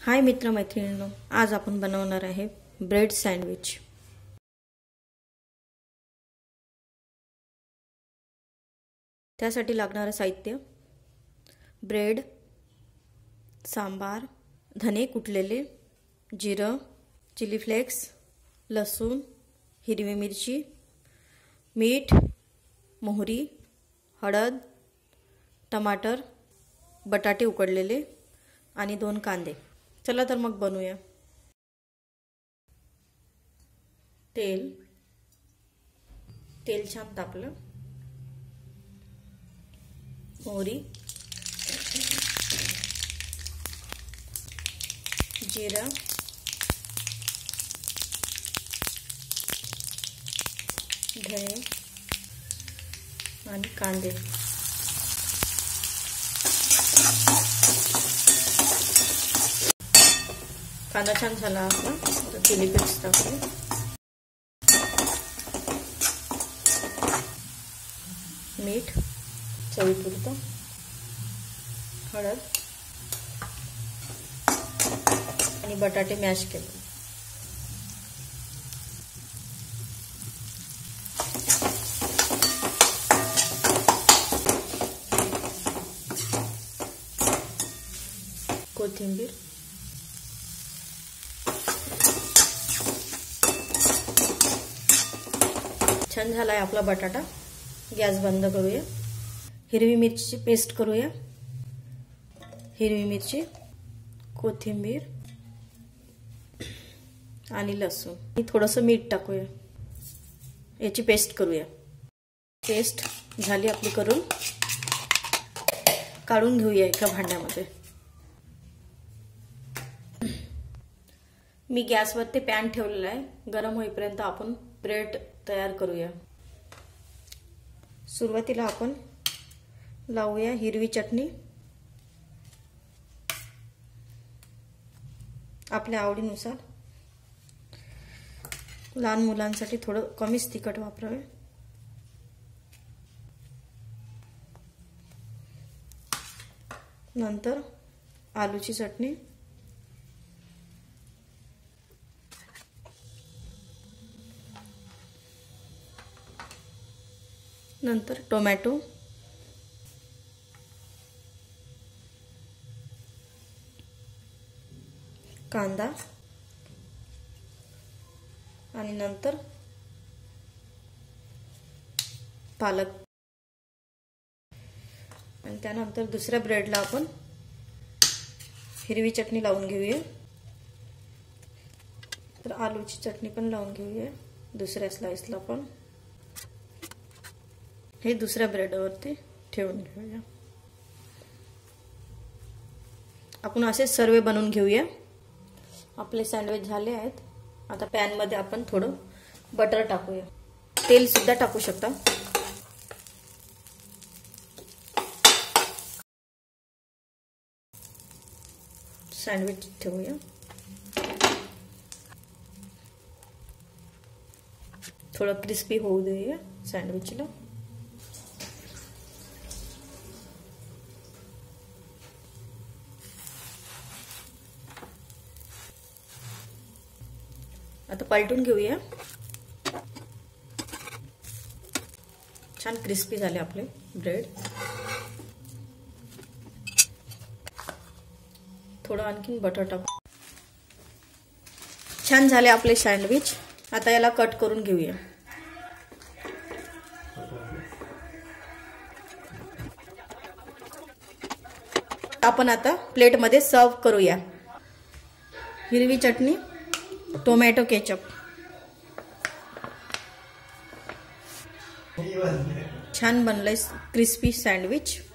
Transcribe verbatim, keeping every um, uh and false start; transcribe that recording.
हाय मित्र मैत्रिणींनो, आज आपण बनवणार आहे ब्रेड सँडविच। त्यासाठी लागणारे साहित्य: ब्रेड, सांबार, धने कुटलेले, जिरं, चिली फ्लेक्स, लसूण, हिरवी मिरची, मीठ, मोहरी, हळद, टमाटर, बटाटे उकडलेले आणि दोन कांदे। चला तर मग बनवूया। तेल तेल छान तापलं। मोहरी, जिरा, धने आणि कांदे। कांदा छान झाला आपला, आता चिली फ्लेक्स टाकू, मीठ चवीपुरतं, हळद आणि बटाटे मॅश केले। कोथिंबीर, छान झालाय आपला बटाटा। गॅस बंद करूया। हिरवी मिरची पेस्ट करूया। हिरवी मिरची, कोथिंबीर आणि लसूण आणि थोडंसं मीठ टाकूया। याची पेस्ट करूया। पेस्ट झाली आपली करून, काढून घेऊया एका भांड्यामध्ये। मी गॅसवरती पॅन ठेवलेला आहे, गरम होईपर्यंत आपण ब्रेड तयार करूया। सुरुवातीला आपण लावूया हिरवी चटणी, आपल्या आवडीनुसार। लहान मुलांसाठी थोडं कमीच तिखट वापरावे। नंतर आलूची चटणी, नंतर टोमॅटो, कांदा आणि नंतर पालक। आणि त्यानंतर दुसऱ्या ब्रेडला आपण हिरवी चटणी लावून घेऊया। तर आलूची चटणी पण लावून घेऊया दुसऱ्या स्लाइसला पण। हे दुसऱ्या ब्रेडवरती ठेवून घेऊया। आपण असे सर्व बनवून घेऊया। आपले सँडविच झाले आहेत। आता पॅन मध्ये आपण थोडं बटर टाकूया। तेल सुद्धा टाकू शकता। सँडविच ठेवूया। थोडं क्रिस्पी होऊ देऊया सँडविचला। आता पलटून घेऊया। छान क्रिस्पी झाले आपले ब्रेड। थोडं आणखीन बटर टाकू। छान झाले आपले सँडविच। आता याला कट करून घेऊया। आपण आता प्लेट मध्ये सर्व करूया। हिरवी चटणी, टोमॅटो केचप, छान बनलंय क्रिस्पी सँडविच।